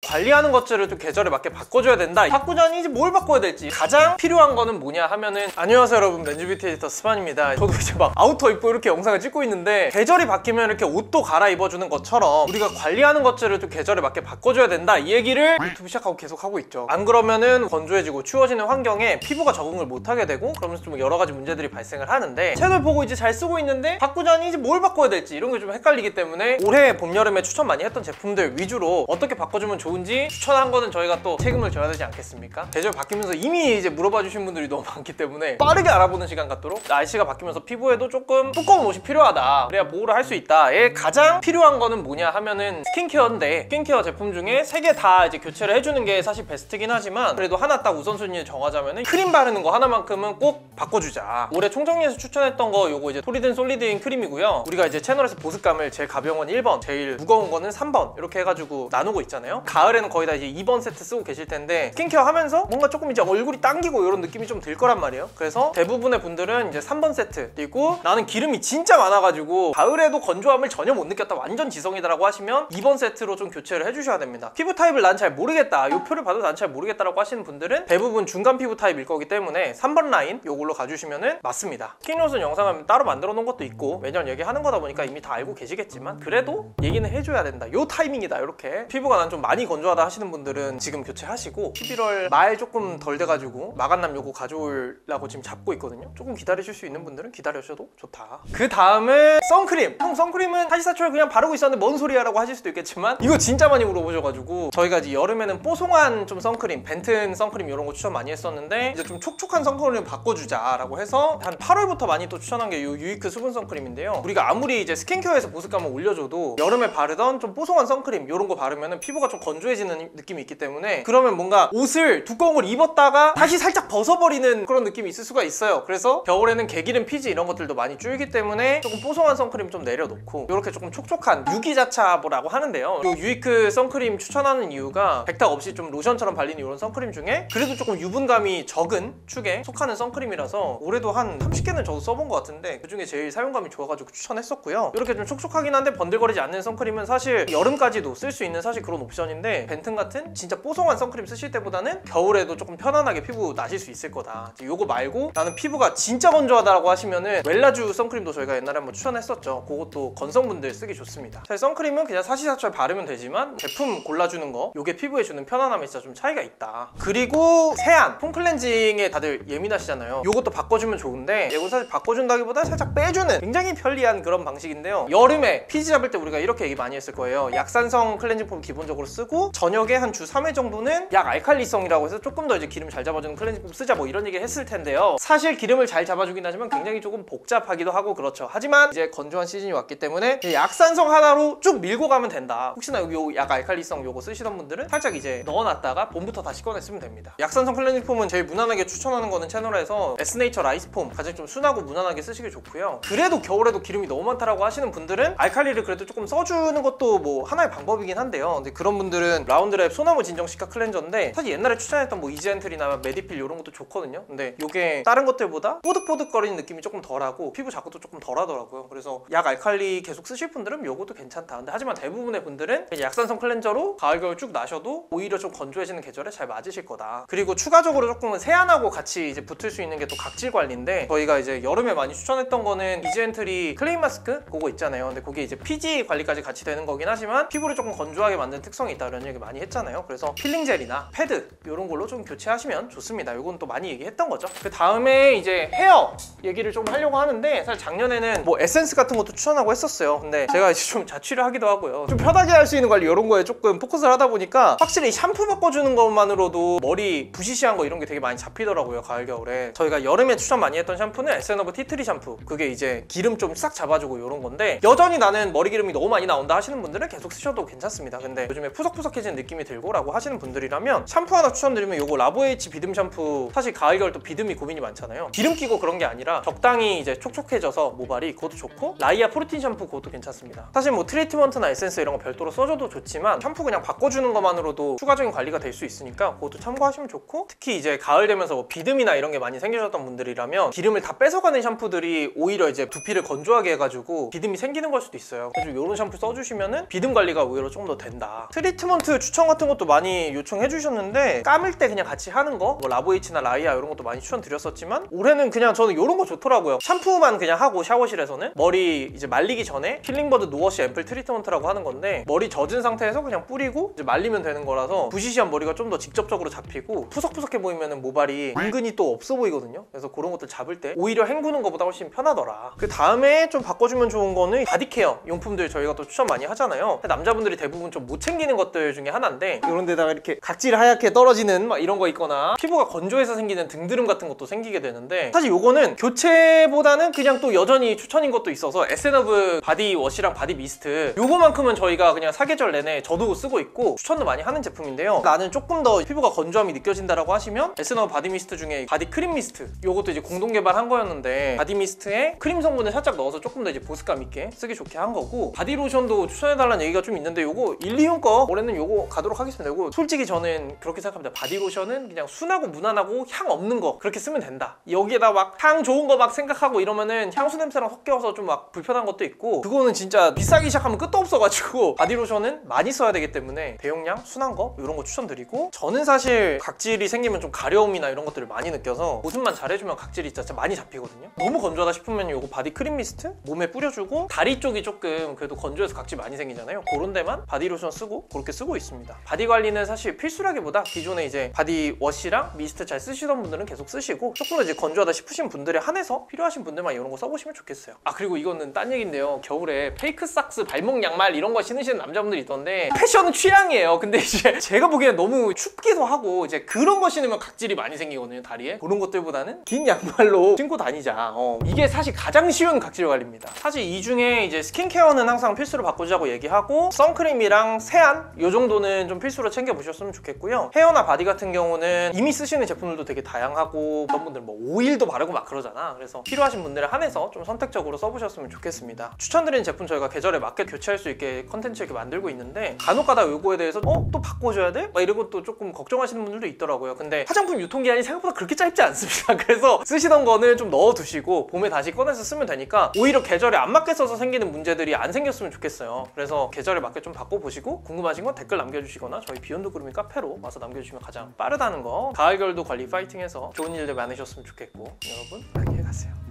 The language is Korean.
관리하는 것들을 좀 계절에 맞게 바꿔줘야 된다. 바꾸자니 이제 뭘 바꿔야 될지 가장 필요한 거는 뭐냐 하면은, 안녕하세요 여러분, 렌즈뷰티 에디터 스판입니다. 저도 이제 막 아우터 입고 이렇게 영상을 찍고 있는데, 계절이 바뀌면 이렇게 옷도 갈아입어주는 것처럼 우리가 관리하는 것들을 좀 계절에 맞게 바꿔줘야 된다, 이 얘기를 유튜브 시작하고 계속 하고 있죠. 안 그러면은 건조해지고 추워지는 환경에 피부가 적응을 못하게 되고, 그러면서 좀 여러 가지 문제들이 발생을 하는데, 채널 보고 이제 잘 쓰고 있는데 바꾸자니 이제 뭘 바꿔야 될지 이런 게 좀 헷갈리기 때문에 올해 봄 여름에 추천 많이 했던 제품들 위주로 어떻게 바꿔주면 좋은지 추천한 거는 저희가 또 책임을 져야 되지 않겠습니까? 계절 바뀌면서 이미 이제 물어봐 주신 분들이 너무 많기 때문에 빠르게 알아보는 시간 갖도록, 날씨가 바뀌면서 피부에도 조금 두꺼운 옷이 필요하다, 그래야 보호를 할 수 있다에 가장 필요한 거는 뭐냐 하면은 스킨케어인데, 스킨케어 제품 중에 3개 다 이제 교체를 해주는 게 사실 베스트긴 하지만, 그래도 하나 딱 우선순위를 정하자면은 크림 바르는 거 하나만큼은 꼭 바꿔주자. 올해 총정리에서 추천했던 거 요거 이제 토리든 솔리드인 크림이고요. 우리가 이제 채널에서 보습감을 제일 가벼운 건 1번, 제일 무거운 거는 3번 이렇게 해가지고 나누고 있잖아요. 가을에는 거의 다 이제 2번 세트 쓰고 계실 텐데, 스킨케어 하면서 뭔가 조금 이제 얼굴이 당기고 이런 느낌이 좀 들 거란 말이에요. 그래서 대부분의 분들은 이제 3번 세트, 그리고 나는 기름이 진짜 많아가지고 가을에도 건조함을 전혀 못 느꼈다, 완전 지성이다라고 하시면 2번 세트로 좀 교체를 해주셔야 됩니다. 피부 타입을 난 잘 모르겠다, 요 표를 봐도 난 잘 모르겠다라고 하시는 분들은 대부분 중간 피부 타입일 거기 때문에 3번 라인 요걸로 가주시면은 맞습니다. 스킨로션 영상을 따로 만들어 놓은 것도 있고, 매년 얘기하는 거다 보니까 이미 다 알고 계시겠지만 그래도 얘기는 해줘야 된다, 요 타이밍이다. 이렇게 피부가 난 좀 많이 건조하다 하시는 분들은 지금 교체하시고, 11월 말 조금 덜 돼가지고 마감남 요거 가져오려고 지금 잡고 있거든요. 조금 기다리실 수 있는 분들은 기다려주셔도 좋다. 그 다음은 선크림. 형 선크림은 사시사철 그냥 바르고 있었는데 뭔 소리야 라고 하실 수도 있겠지만, 이거 진짜 많이 물어보셔가지고 저희가 이제 여름에는 뽀송한 좀 선크림, 벤튼 선크림 이런 거 추천 많이 했었는데, 이제 좀 촉촉한 선크림 바꿔주자 라고 해서 한 8월부터 많이 또 추천한 게 요 유이크 수분 선크림인데요. 우리가 아무리 이제 스킨케어에서 보습감을 올려줘도 여름에 바르던 좀 뽀송한 선크림 이런 거 바르면은 피부가 좀 건조해지는 느낌이 있기 때문에, 그러면 뭔가 옷을 두꺼운 걸 입었다가 다시 살짝 벗어버리는 그런 느낌이 있을 수가 있어요. 그래서 겨울에는 개기름, 피지 이런 것들도 많이 줄기 때문에 조금 뽀송한 선크림 좀 내려놓고 이렇게 조금 촉촉한 유기자차라고 하는데요. 요 유이크 선크림 추천하는 이유가 백탁 없이 좀 로션처럼 발리는 이런 선크림 중에 그래도 조금 유분감이 적은 축에 속하는 선크림이라서 올해도 한 30개는 저도 써본 것 같은데 그중에 제일 사용감이 좋아가지고 추천했었고요. 이렇게 좀 촉촉하긴 한데 번들거리지 않는 선크림은 사실 여름까지도 쓸 수 있는 사실 그런 옵션인데, 벤튼 같은 진짜 뽀송한 선크림 쓰실 때보다는 겨울에도 조금 편안하게 피부 나실 수 있을 거다. 요거 말고 나는 피부가 진짜 건조하다라고 하시면은 웰라쥬 선크림도 저희가 옛날에 한번 추천했었죠. 그것도 건성분들 쓰기 좋습니다. 사실 선크림은 그냥 사시사철 바르면 되지만 제품 골라주는 거, 요게 피부에 주는 편안함에 진짜 좀 차이가 있다. 그리고 세안, 폼 클렌징에 다들 예민하시잖아요. 요것도 바꿔주면 좋은데, 이건 사실 바꿔준다기보다 살짝 빼주는 굉장히 편리한 그런 방식인데요. 여름에 피지 잡을 때 우리가 이렇게 얘기 많이 했을 거예요. 약산성 클렌징 폼 기본적으로 쓰고 저녁에 한 주 3회 정도는 약 알칼리성이라고 해서 조금 더 이제 기름 잘 잡아주는 클렌징 폼 쓰자, 뭐 이런 얘기 했을 텐데요. 사실 기름을 잘 잡아주긴 하지만 굉장히 조금 복잡하기도 하고 그렇죠. 하지만 이제 건조한 시즌이 왔기 때문에 약산성 하나로 쭉 밀고 가면 된다. 혹시나 요 약 알칼리성 요거 쓰시던 분들은 살짝 이제 넣어놨다가 봄부터 다시 꺼냈으면 됩니다. 약산성 클렌징 폼은 제일 무난하게 추천하는 거는 채널에서 에스네이처 라이스 폼, 가장 좀 순하고 무난하게 쓰시기 좋고요. 그래도 겨울에도 기름이 너무 많다라고 하시는 분들은 알칼리를 그래도 조금 써주는 것도 뭐 하나의 방법이긴 한데요. 근데 그런 분들은 라운드랩 소나무 진정시카 클렌저인데, 사실 옛날에 추천했던 뭐 이지엔틀이나 메디필 이런 것도 좋거든요. 근데 요게 다른 것들보다 뽀득뽀득거리는 느낌이 조금 덜하고 피부 자극도 조금 덜하더라고요. 그래서 약 알칼리 계속 쓰실 분들은 요것도 괜찮다. 근데 하지만 대부분의 분들은 약산성 클렌저로 가을 겨울 쭉 나셔도 오히려 좀 건조해지는 계절에 잘 맞으실 거다. 그리고 추가적으로 조금은 세안하고 같이 이제 붙을 수 있는 게 또 각질 관리인데, 저희가 이제 여름에 많이 추천했던 거는 이지엔트리 클레인 마스크 그거 있잖아요. 근데 그게 이제 피지 관리까지 같이 되는 거긴 하지만 피부를 조금 건조하게 만드는 특성이 있다 이런 얘기 많이 했잖아요. 그래서 필링 젤이나 패드 이런 걸로 좀 교체하시면 좋습니다. 이건 또 많이 얘기했던 거죠. 그 다음에 이제 헤어 얘기를 좀 하려고 하는데, 사실 작년에는 뭐 에센스 같은 것도 추천하고 했었어요. 근데 제가 이제 좀 자취를 하기도 하고요. 좀 편하게 할 수 있는 관리 이런 거에 조금 포커스를 하다 보니까 확실히 샴푸 바꿔주는 것만으로도 머리 부시시한 거 이런 게 되게 많이 잡히더라고요. 가을 겨울에 저희가 여름에 추천 많이 했던 샴푸는 에스앤오브 티트리 샴푸, 그게 이제 기름 좀 싹 잡아주고 이런 건데, 여전히 나는 머리 기름이 너무 많이 나온다 하시는 분들은 계속 쓰셔도 괜찮습니다. 근데 요즘에 푸석푸석해지는 느낌이 들고 라고 하시는 분들이라면 샴푸 하나 추천드리면 요거 라보에이치 비듬 샴푸. 사실 가을 겨울 또 비듬이 고민이 많잖아요. 기름 끼고 그런 게 아니라 적당히 이제 촉촉해져서 모발이, 그것도 좋고, 라이아 프로틴 샴푸 그것도 괜찮습니다. 사실 뭐 트리트먼트나 에센스 이런 거 별도로 써줘도 좋지만 샴푸 그냥 바꿔주는 것만으로도 추가적인 관리가 될 수 있으니까 그것도 참고하시면 좋고, 특히 이제 가을 되면서 뭐 비듬이나 이런 게 많이 생기셨던 분들이라면 기름을 다 뺏어가는 샴푸들이 오히려 이제 두피를 건조하게 해가지고 비듬이 생기는 걸 수도 있어요. 그래서 이런 샴푸 써주시면은 비듬 관리가 오히려 조금 더 된다. 트리트먼트 트리트먼트 추천 같은 것도 많이 요청해 주셨는데 감을 때 그냥 같이 하는 거, 뭐 라보이치나 라이아 이런 것도 많이 추천드렸었지만 올해는 그냥 저는 이런 거 좋더라고요. 샴푸만 그냥 하고 샤워실에서는 머리 이제 말리기 전에 힐링버드 노워시 앰플 트리트먼트라고 하는 건데 머리 젖은 상태에서 그냥 뿌리고 이제 말리면 되는 거라서 부시시한 머리가 좀 더 직접적으로 잡히고 푸석푸석해 보이면 모발이 은근히 또 없어 보이거든요. 그래서 그런 것들 잡을 때 오히려 헹구는 것보다 훨씬 편하더라. 그 다음에 좀 바꿔주면 좋은 거는 바디케어 용품들 저희가 또 추천 많이 하잖아요. 남자분들이 대부분 좀 못 챙기는 것들 중에 하나인데 이런 데다가 이렇게 각질 하얗게 떨어지는 막 이런 거 있거나 피부가 건조해서 생기는 등드름 같은 것도 생기게 되는데 사실 요거는 교체보다는 그냥 또 여전히 추천인 것도 있어서 에스텐어브 바디워시랑 바디 미스트 요거만큼은 저희가 그냥 사계절 내내 저도 쓰고 있고 추천도 많이 하는 제품인데요. 나는 조금 더 피부가 건조함이 느껴진다라고 하시면 에스텐어브 바디 미스트 중에 바디 크림 미스트 요것도 이제 공동 개발한 거였는데 바디 미스트에 크림 성분을 살짝 넣어서 조금 더 이제 보습감 있게 쓰기 좋게 한 거고 바디 로션도 추천해달라는 얘기가 좀 있는데 요거 1,2용 거 올해는 요거 가도록 하겠습니다. 요거 솔직히 저는 그렇게 생각합니다. 바디 로션은 그냥 순하고 무난하고 향 없는 거 그렇게 쓰면 된다. 여기에다 막 향 좋은 거 막 생각하고 이러면은 향수 냄새랑 섞여서 좀 막 불편한 것도 있고 그거는 진짜 비싸기 시작하면 끝도 없어가지고 바디 로션은 많이 써야 되기 때문에 대용량 순한 거 이런 거 추천드리고 저는 사실 각질이 생기면 좀 가려움이나 이런 것들을 많이 느껴서 보습만 잘해주면 각질이 진짜 많이 잡히거든요. 너무 건조하다 싶으면 요거 바디 크림 미스트 몸에 뿌려주고 다리 쪽이 조금 그래도 건조해서 각질 많이 생기잖아요. 그런 데만 바디 로션 쓰고 그렇게 쓰고 있습니다. 바디 관리는 사실 필수라기보다 기존에 이제 바디 워시랑 미스트 잘 쓰시던 분들은 계속 쓰시고 조금 더 이제 건조하다 싶으신 분들에 한해서 필요하신 분들만 이런 거 써보시면 좋겠어요. 아 그리고 이거는 딴 얘기인데요. 겨울에 페이크 삭스 발목 양말 이런 거 신으시는 남자분들이 있던데 패션은 취향이에요. 근데 이제 제가 보기엔 너무 춥기도 하고 이제 그런 거 신으면 각질이 많이 생기거든요. 다리에 그런 것들보다는 긴 양말로 신고 다니자. 이게 사실 가장 쉬운 각질 관리입니다. 사실 이 중에 이제 스킨케어는 항상 필수로 바꾸자고 얘기하고 선크림이랑 세안 요 정도는 좀 필수로 챙겨 보셨으면 좋겠고요. 헤어나 바디 같은 경우는 이미 쓰시는 제품들도 되게 다양하고 어떤 분들 뭐 오일도 바르고 막 그러잖아. 그래서 필요하신 분들에 한해서 좀 선택적으로 써보셨으면 좋겠습니다. 추천드리는 제품 저희가 계절에 맞게 교체할 수 있게 컨텐츠 이렇게 만들고 있는데 간혹가다 요거에 대해서 또 바꿔줘야 돼? 막 이러고 또 조금 걱정하시는 분들도 있더라고요. 근데 화장품 유통기한이 생각보다 그렇게 짧지 않습니다. 그래서 쓰시던 거는 좀 넣어두시고 봄에 다시 꺼내서 쓰면 되니까 오히려 계절에 안 맞게 써서 생기는 문제들이 안 생겼으면 좋겠어요. 그래서 계절에 맞게 좀 바꿔보시고 궁금하신 건 댓글 남겨주시거나 저희 비욘드 그루밍 카페로 와서 남겨주시면 가장 빠르다는 거. 가을 겨울도 관리 파이팅해서 좋은 일들 많으셨으면 좋겠고 여러분 안녕히 가세요.